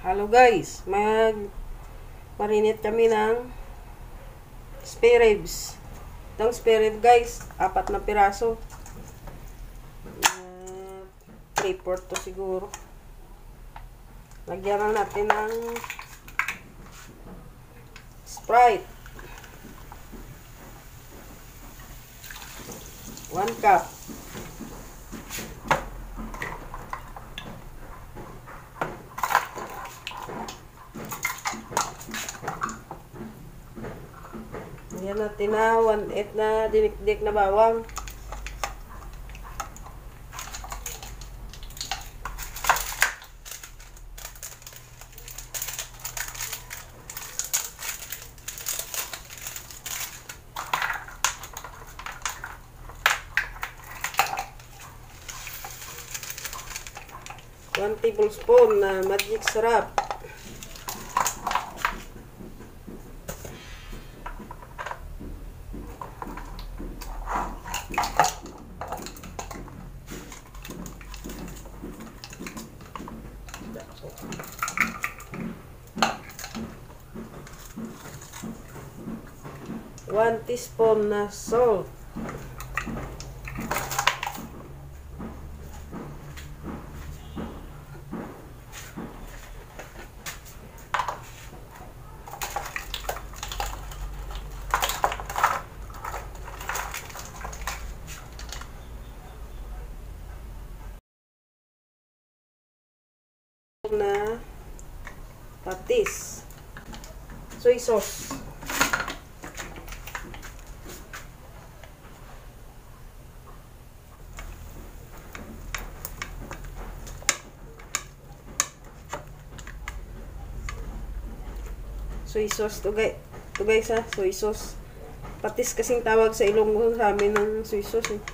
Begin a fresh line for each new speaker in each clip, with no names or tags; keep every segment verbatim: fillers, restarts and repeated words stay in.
Hello guys, mag marinate kami ng spare ribs. Itong spare rib guys, apat na piraso. Uh, three fourths to siguro. Lagyan lang natin ng Sprite. one cup. Lagyan natin na one eighth na dinikdik na bawang. one tablespoon na magic sarap. one teaspoon na salt. Na patis, soy sauce, soy sauce to guys, to guys ha, soy sauce. Patis kasing tawag sa Ilonggo, sa amin ng soy sauce eh.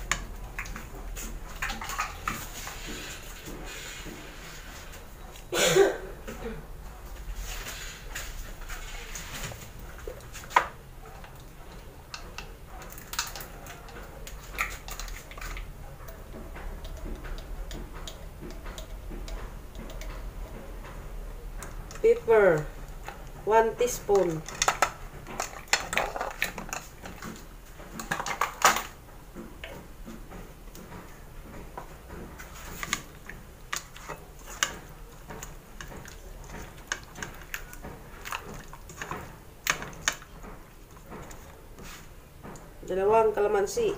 Pepper, one teaspoon. Dalawang kalamansi.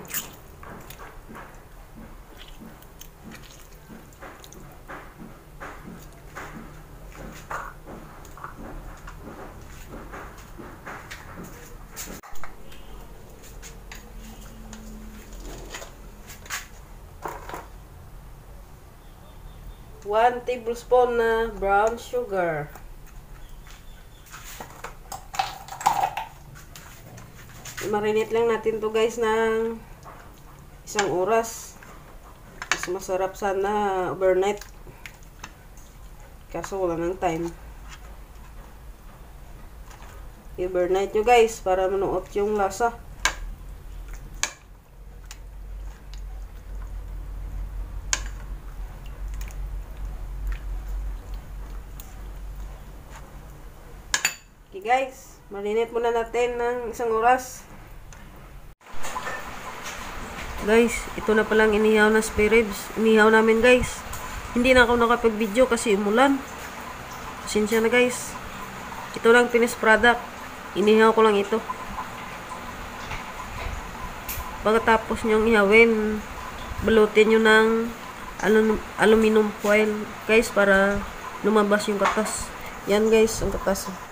one tablespoon na brown sugar. Marinate lang natin to guys ng isang oras. Mas masarap sana overnight. Kaso wala ng time. I-overnight nyo guys para manuot yung lasa. Okay guys, marinate muna natin ng isang oras. Guys, ito na palang inihaw na spare ribs. Inihaw namin guys. Hindi na ako nakapag-video kasi umulan. Pasensya na guys. Ito lang finished product. Inihaw ko lang ito. Pagkatapos nyong ihawin, balutin nyo ng aluminum foil guys para lumabas yung katas. Yan guys, ang katas.